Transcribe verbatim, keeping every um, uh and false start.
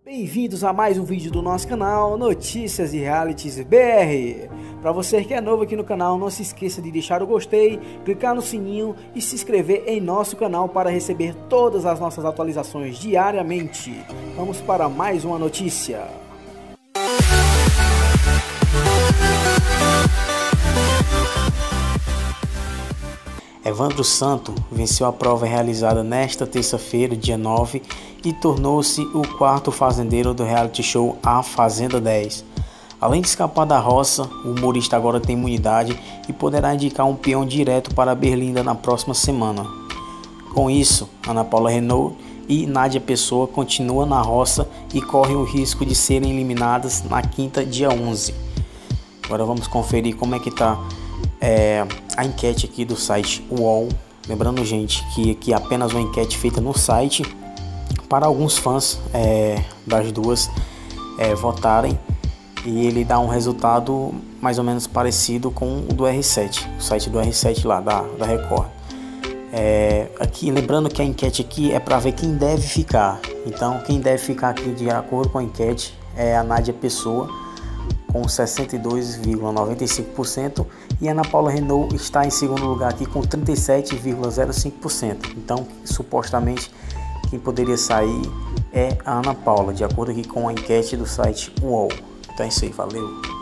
Bem-vindos a mais um vídeo do nosso canal Notícias e Realities B R. Para você que é novo aqui no canal, não se esqueça de deixar o gostei, clicar no sininho e se inscrever em nosso canal para receber todas as nossas atualizações diariamente. Vamos para mais uma notícia. Evandro Santo venceu a prova realizada nesta terça-feira, dia nove, e tornou-se o quarto fazendeiro do reality show A Fazenda dez. Além de escapar da roça, o humorista agora tem imunidade e poderá indicar um peão direto para Berlinda na próxima semana. Com isso, Ana Paula Renault e Nádia Pessoa continuam na roça e correm o risco de serem eliminadas na quinta, dia onze. Agora vamos conferir como é que está É, a enquete aqui do site U O L. Lembrando, gente, que aqui é apenas uma enquete feita no site para alguns fãs é, das duas é, votarem, e ele dá um resultado mais ou menos parecido com o do R sete, o site do R sete lá da, da Record. É, aqui, lembrando que a enquete aqui é para ver quem deve ficar. Então, quem deve ficar aqui de acordo com a enquete é a Nádia Pessoa, com sessenta e dois vírgula noventa e cinco por cento, e Ana Paula Renault está em segundo lugar aqui com trinta e sete vírgula zero cinco por cento. Então, supostamente, quem poderia sair é a Ana Paula, de acordo aqui com a enquete do site U O L. Então é isso aí, valeu!